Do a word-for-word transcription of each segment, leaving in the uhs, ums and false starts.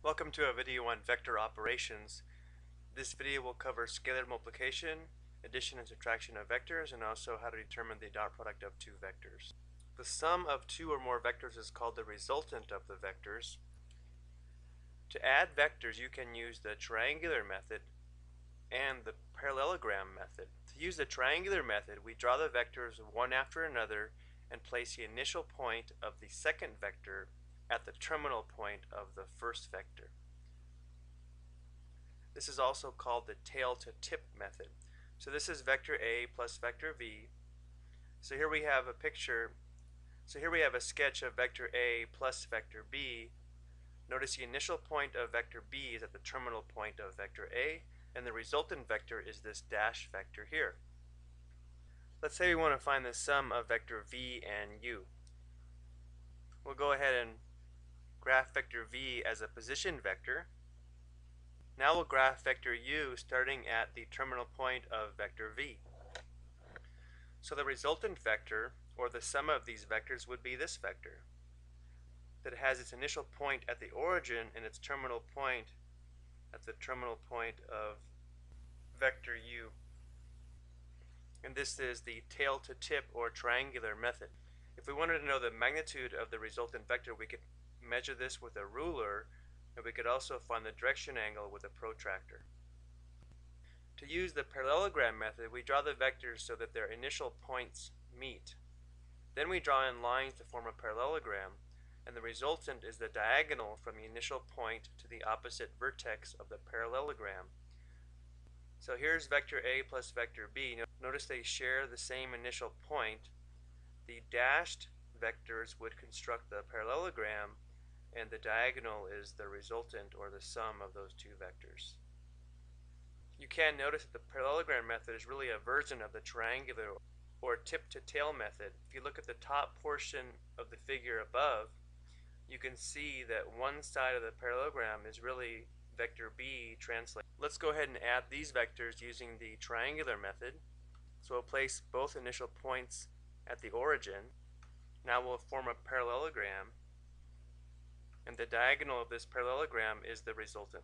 Welcome to a video on vector operations. This video will cover scalar multiplication, addition and subtraction of vectors, and also how to determine the dot product of two vectors. The sum of two or more vectors is called the resultant of the vectors. To add vectors, you can use the triangular method and the parallelogram method. To use the triangular method, we draw the vectors one after another and place the initial point of the second vector at the terminal point of the first vector. This is also called the tail to tip method. So this is vector A plus vector V. So here we have a picture. So here we have a sketch of vector A plus vector B. Notice the initial point of vector B is at the terminal point of vector A, and the resultant vector is this dash vector here. Let's say we want to find the sum of vector V and U. We'll go ahead and graph vector V as a position vector. Now we'll graph vector U starting at the terminal point of vector V. So the resultant vector, or the sum of these vectors, would be this vector that has its initial point at the origin and its terminal point at the terminal point of vector U. And this is the tail to tip or triangular method. If we wanted to know the magnitude of the resultant vector, we could measure this with a ruler, and we could also find the direction angle with a protractor. To use the parallelogram method, we draw the vectors so that their initial points meet. Then we draw in lines to form a parallelogram, and the resultant is the diagonal from the initial point to the opposite vertex of the parallelogram. So here's vector A plus vector B. Notice they share the same initial point. The dashed vectors would construct the parallelogram, and the diagonal is the resultant, or the sum of those two vectors. You can notice that the parallelogram method is really a version of the triangular or tip to tail method. If you look at the top portion of the figure above, you can see that one side of the parallelogram is really vector B translated. Let's go ahead and add these vectors using the triangular method. So we'll place both initial points at the origin. Now we'll form a parallelogram, and the diagonal of this parallelogram is the resultant,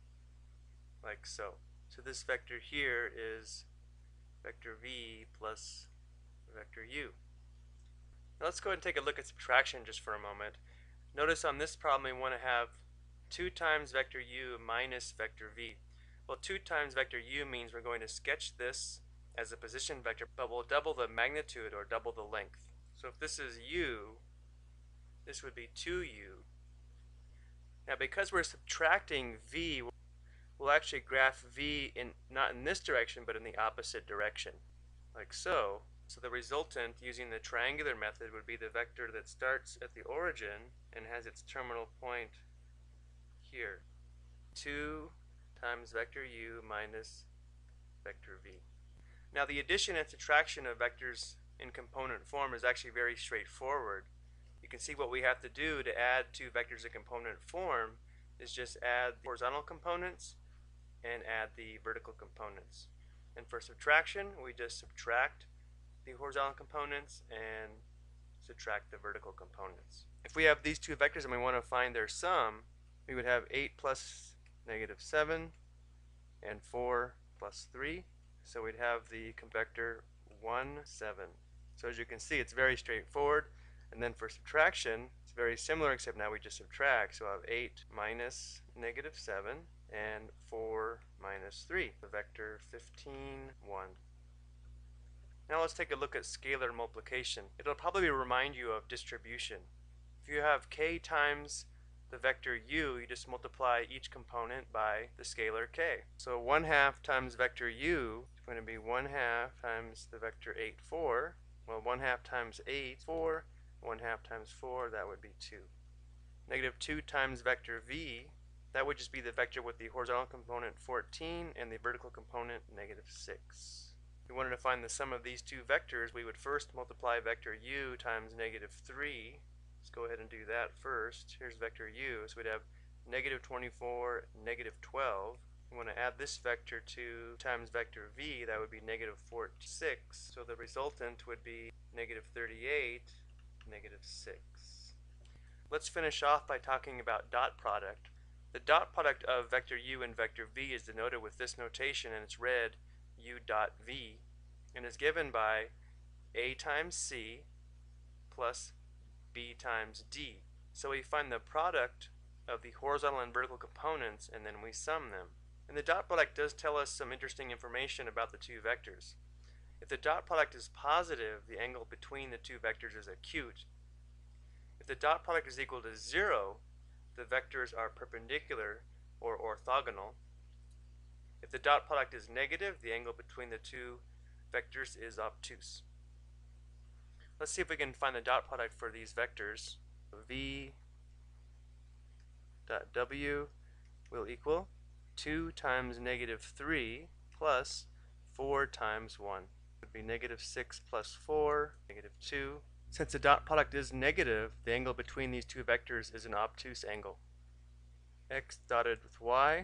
like so. So this vector here is vector V plus vector U. Now let's go ahead and take a look at subtraction just for a moment. Notice on this problem we want to have two times vector U minus vector V. Well, two times vector U means we're going to sketch this as a position vector, but we'll double the magnitude or double the length. So if this is U, this would be two U. Now because we're subtracting V, we'll actually graph V in not in this direction but in the opposite direction, like so. So the resultant using the triangular method would be the vector that starts at the origin and has its terminal point here. two times vector U minus vector V. Now the addition and subtraction of vectors in component form is actually very straightforward. You can see what we have to do to add two vectors in component form is just add the horizontal components and add the vertical components. And for subtraction, we just subtract the horizontal components and subtract the vertical components. If we have these two vectors and we want to find their sum, we would have eight plus negative seven and four plus three. So we'd have the vector one, seven. So as you can see, it's very straightforward. And then for subtraction, it's very similar, except now we just subtract. So I have eight minus negative seven and four minus three. The vector fifteen, one. Now let's take a look at scalar multiplication. It'll probably remind you of distribution. If you have k times the vector U, you just multiply each component by the scalar k. So one half times vector U is going to be one half times the vector eight, four. Well, one half times eight, four. one half times four, that would be two. Negative two times vector V, that would just be the vector with the horizontal component fourteen and the vertical component negative six. If we wanted to find the sum of these two vectors, we would first multiply vector U times negative three. Let's go ahead and do that first. Here's vector U, so we'd have negative twenty-four, negative twelve. We want to add this vector to times vector V, that would be negative forty-six. So the resultant would be negative thirty-eight, negative six. Let's finish off by talking about dot product. The dot product of vector u and vector v is denoted with this notation, and it's read u dot v, and is given by a times c plus b times d. So we find the product of the horizontal and vertical components, and then we sum them. And the dot product does tell us some interesting information about the two vectors. If the dot product is positive, the angle between the two vectors is acute. If the dot product is equal to zero, the vectors are perpendicular or orthogonal. If the dot product is negative, the angle between the two vectors is obtuse. Let's see if we can find the dot product for these vectors. V dot w will equal two times negative three plus four times one. It would be negative six plus four, negative two. Since the dot product is negative, the angle between these two vectors is an obtuse angle. X dotted with y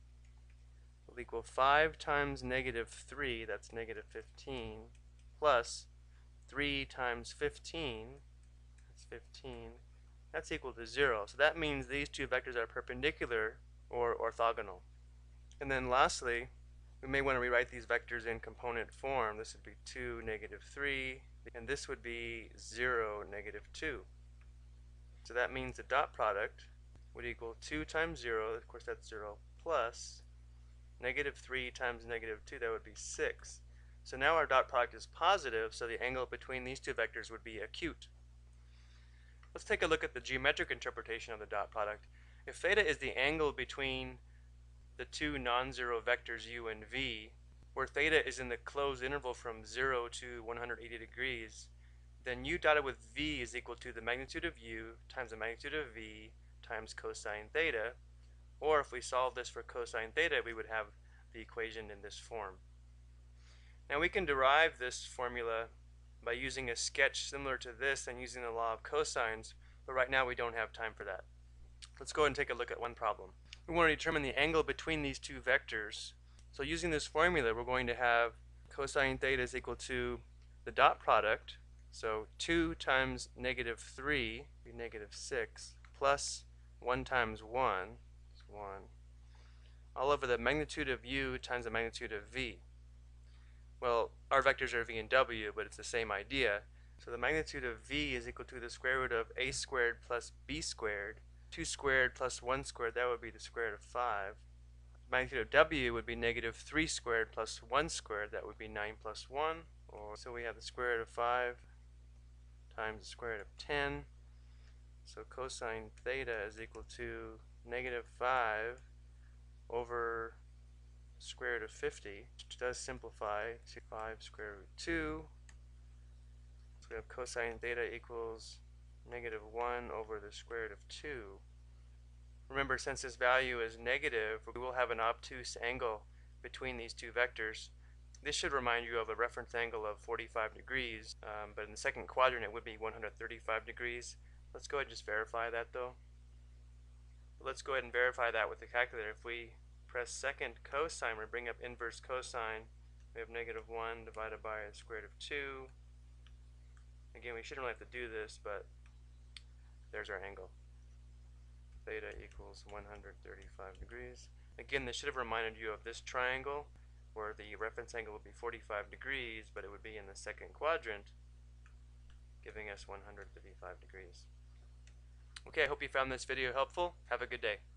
will equal five times negative three, that's negative fifteen, plus three times fifteen, that's fifteen, that's equal to zero. So that means these two vectors are perpendicular or orthogonal. And then lastly, we may want to rewrite these vectors in component form. This would be two, negative three, and this would be zero, negative two. So that means the dot product would equal two times zero, of course that's zero, plus negative three times negative two, that would be six. So now our dot product is positive, so the angle between these two vectors would be acute. Let's take a look at the geometric interpretation of the dot product. If theta is the angle between the two non-zero vectors u and v, where theta is in the closed interval from zero to one hundred eighty degrees, then u dotted with v is equal to the magnitude of u times the magnitude of v times cosine theta. Or if we solve this for cosine theta, we would have the equation in this form. Now we can derive this formula by using a sketch similar to this and using the law of cosines, but right now we don't have time for that. Let's go ahead and take a look at one problem. We want to determine the angle between these two vectors. So using this formula, we're going to have cosine theta is equal to the dot product, so two times negative three, be negative six, plus one times one, is one, all over the magnitude of u times the magnitude of v. Well, our vectors are v and w, but it's the same idea. So the magnitude of v is equal to the square root of a squared plus b squared. two squared plus one squared, that would be the square root of five. The magnitude of w would be negative three squared plus one squared, that would be nine plus one. Or, so we have the square root of five times the square root of ten. So cosine theta is equal to negative five over square root of fifty, which does simplify to five square root two. So we have cosine theta equals negative one over the square root of two. Remember, since this value is negative, we will have an obtuse angle between these two vectors. This should remind you of a reference angle of forty-five degrees, um, but in the second quadrant it would be one hundred thirty-five degrees. Let's go ahead and just verify that though. But let's go ahead and verify that with the calculator. If we press second cosine, we bring up inverse cosine, we have negative one divided by the square root of two. Again, we shouldn't really have to do this, but there's our angle. Theta equals one hundred thirty-five degrees. Again, this should have reminded you of this triangle, where the reference angle would be forty-five degrees, but it would be in the second quadrant, giving us one hundred thirty-five degrees. Okay, I hope you found this video helpful. Have a good day.